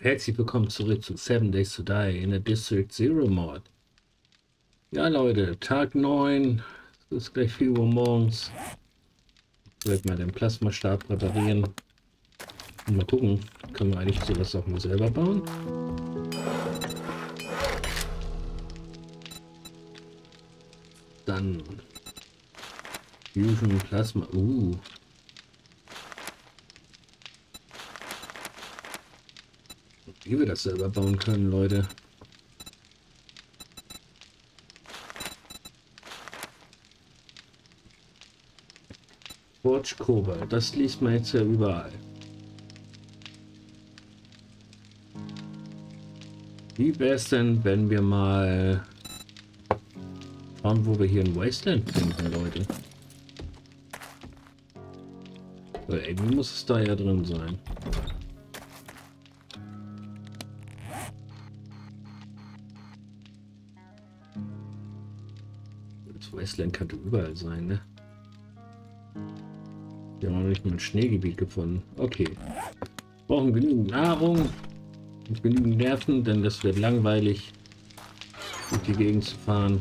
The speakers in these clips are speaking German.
Herzlich willkommen zurück zu 7 Days to Die in der District Zero Mod. Ja Leute, Tag 9, es ist gleich 4 Uhr morgens. Ich werde mal den Plasmastab reparieren. Und mal gucken, können wir eigentlich sowas auch mal selber bauen? Dann Fusion Plasma. Wie wir das selber bauen können, Leute. Forge Cobalt, das liest man jetzt ja überall. Wie wäre es denn, wenn wir mal schauen, wo wir hier ein Wasteland finden, Leute? Weil irgendwie muss es da ja drin sein. Das Wasteland könnte überall sein, ne? Wir haben noch nicht mal ein Schneegebiet gefunden. Okay. Brauchen genügend Nahrung und genügend Nerven, denn das wird langweilig, durch die Gegend zu fahren.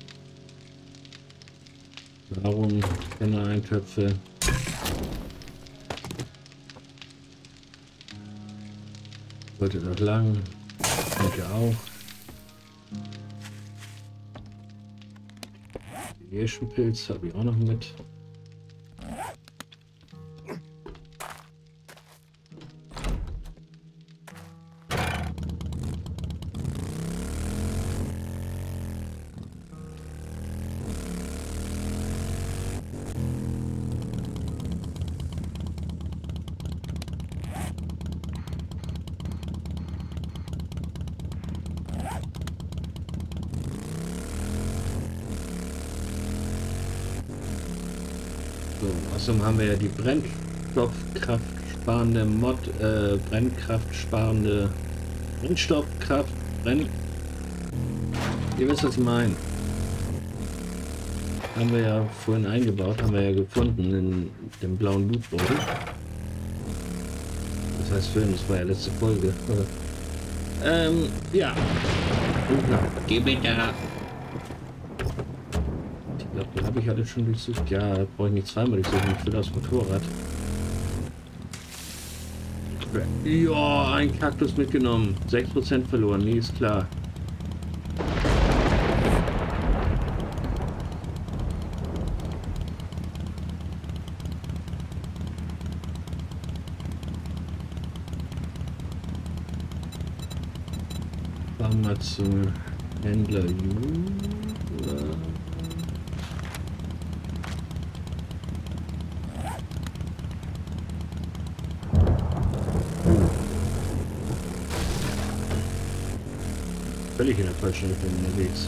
Nahrung, Kennereintöpfe. Wollte noch lang. Denke auch. Hirschenpilz habe ich auch noch mit. So, außerdem haben wir ja die brennstoffkraftsparende Mod, brennkraftsparende Brennstoffkraft, Ihr wisst, was ich meine. Haben wir ja vorhin eingebaut, haben wir ja gefunden in dem blauen Lootbeutel. Das heißt vorhin, das war ja letzte Folge. Ja. Geh bitte. Ich glaube, den habe ich alle schon durchsucht. Ja, brauche ich nicht zweimal durchsuchen. Ich will das Motorrad. Ja, ein Kaktus mitgenommen. 6% verloren. Nee, ist klar. Fahren wir zum Händler Ju. Völlig in der falschen Richtung unterwegs.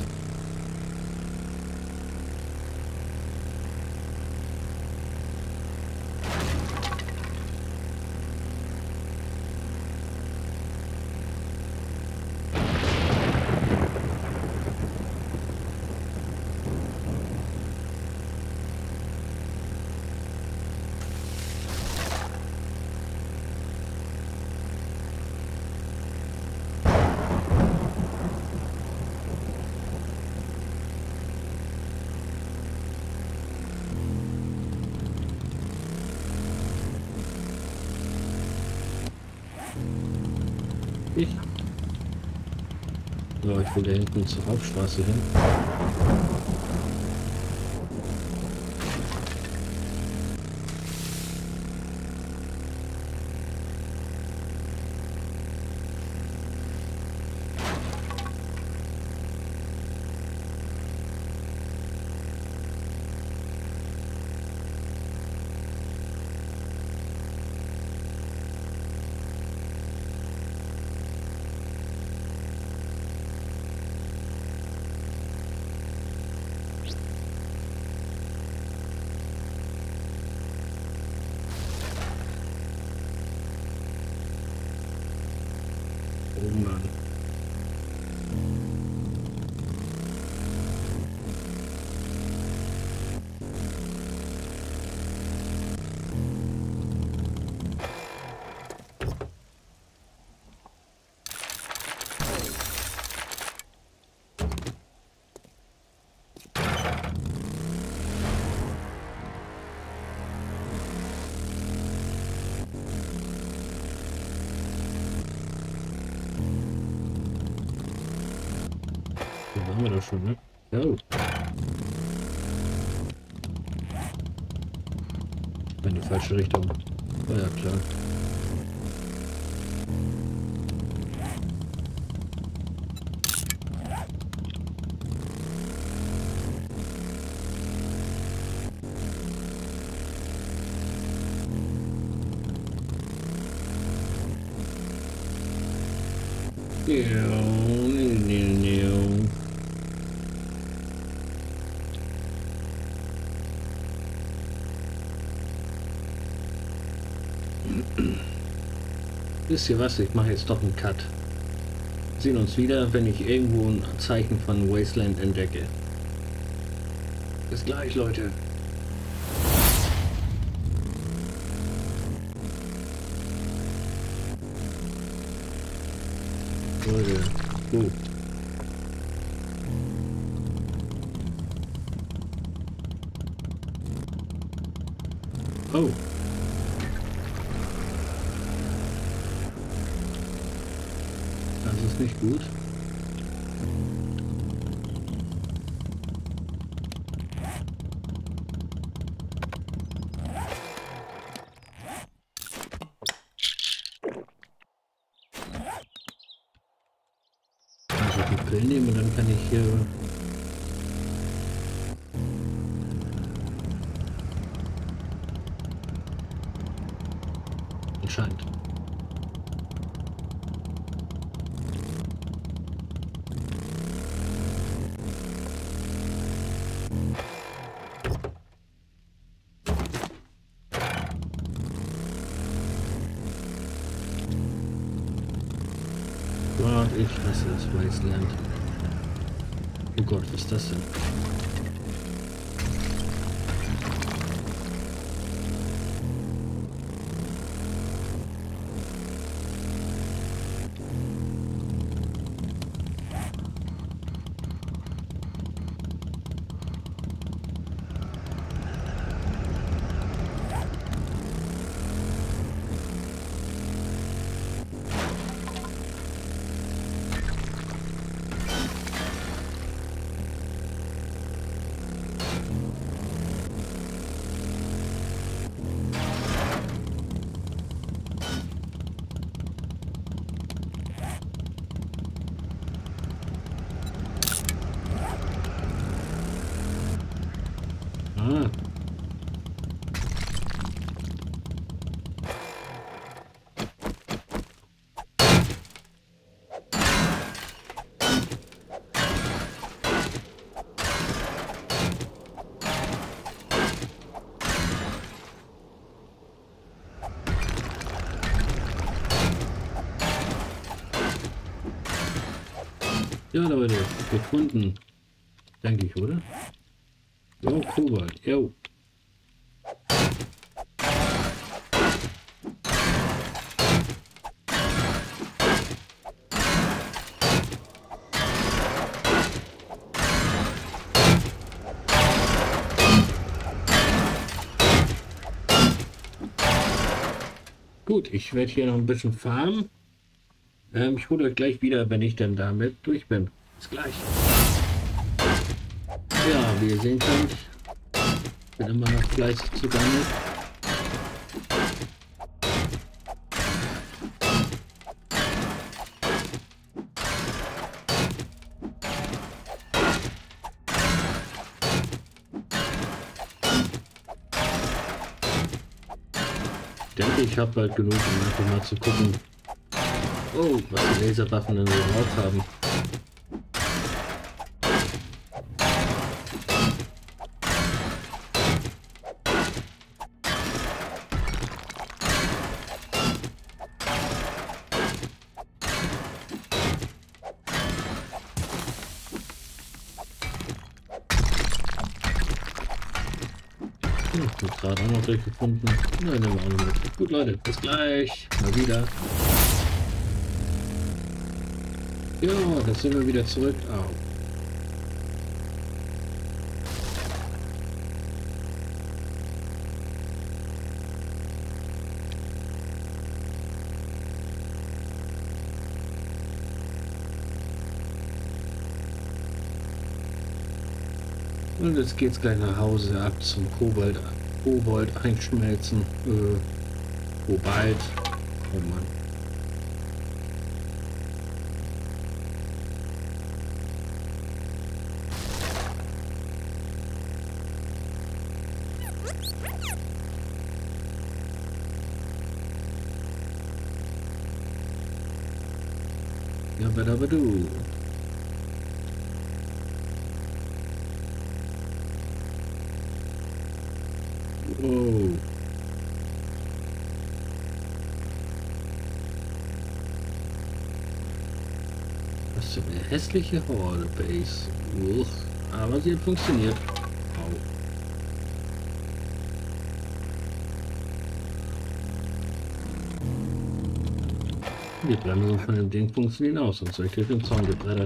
So, ich will da hinten zur Hauptstraße hin. Da waren wir doch schon, ne? Oh, in die falsche Richtung. War ja klar. Wisst ihr was? Ich mache jetzt doch einen Cut. Wir sehen uns wieder, wenn ich irgendwo ein Zeichen von Wasteland entdecke. Bis gleich, Leute. Leute. Oh. Oh. Das ist nicht gut. Also die Pillen nehmen und dann kann ich hier anscheinend. Gott, ich hasse das Wasteland. Oh Gott, was ist das denn? Ah. Ja, Leute, gefunden. Denke ich, oder? Jo, Kobalt, jo. Gut, ich werde hier noch ein bisschen farmen. Ich hole euch gleich wieder, wenn ich dann damit durch bin. Bis gleich. Ja, wie ihr sehen könnt, bin immer noch fleißig zugange. Ich denke, ich habe bald genug, um einfach mal zu gucken, oh, was die Laserwaffen denn so drauf haben. Ich habe gerade auch noch durchgefunden. Nein, nehmen wir auch noch mit. Gut, Leute, bis gleich. Mal wieder. Ja, da sind wir wieder zurück. Au. Und jetzt geht's gleich nach Hause ab zum Kobold einschmelzen. Kobalt. Oh Mann. Ja, aber du. Oh. Was für eine hässliche Horde-Base. Uch. Aber sie hat funktioniert. Au. Die Bremsen von dem Ding funktionieren aus, sonst hätte ich durch den Zaun gebrettert.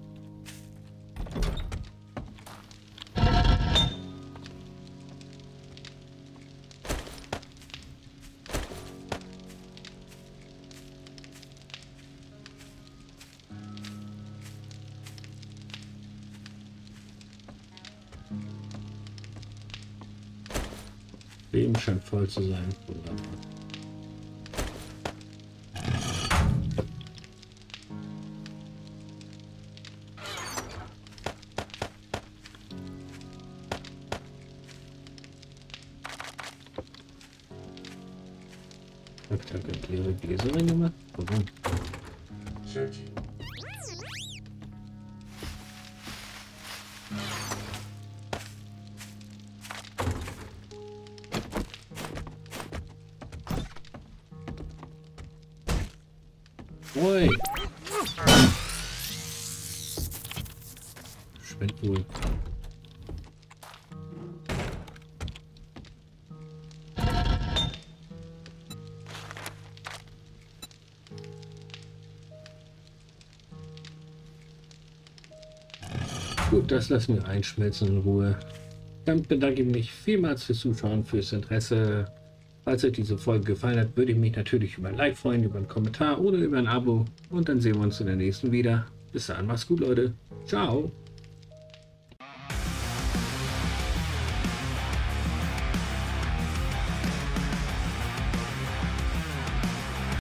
Leben scheint voll zu sein. Wunderbar. Ich habe da leere Gläser reingemacht. Warum? Oi! Schmeckt wohl. Gut, das lassen wir einschmelzen in Ruhe. Dann bedanke ich mich vielmals fürs Zuschauen, fürs Interesse. Falls euch diese Folge gefallen hat, würde ich mich natürlich über ein Like freuen, über einen Kommentar oder über ein Abo. Und dann sehen wir uns in der nächsten wieder. Bis dahin, macht's gut, Leute. Ciao.